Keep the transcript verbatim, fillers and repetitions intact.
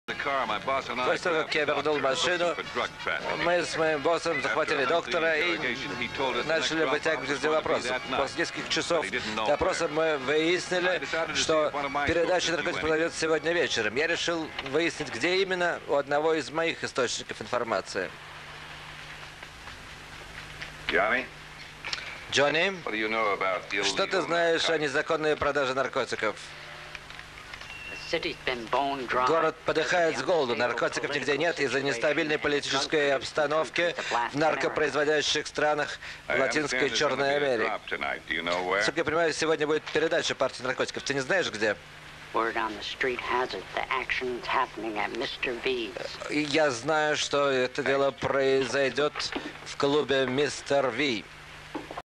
После того, как я вернул машину, мы с моим боссом захватили доктора и начали вытягивать из него вопросы. После нескольких часов допроса мы выяснили, что передача наркотиков произойдет сегодня вечером. Я решил выяснить, где именно, у одного из моих источников информации. Джонни, что ты знаешь о незаконной продаже наркотиков? Город подыхает с голоду, наркотиков нигде нет из-за нестабильной политической обстановки в наркопроизводящих странах Латинской и Черной Америки. Насколько я понимаю, сегодня будет передача партии наркотиков. Ты не знаешь, где? Я знаю, что это дело произойдет в клубе мистер Ви.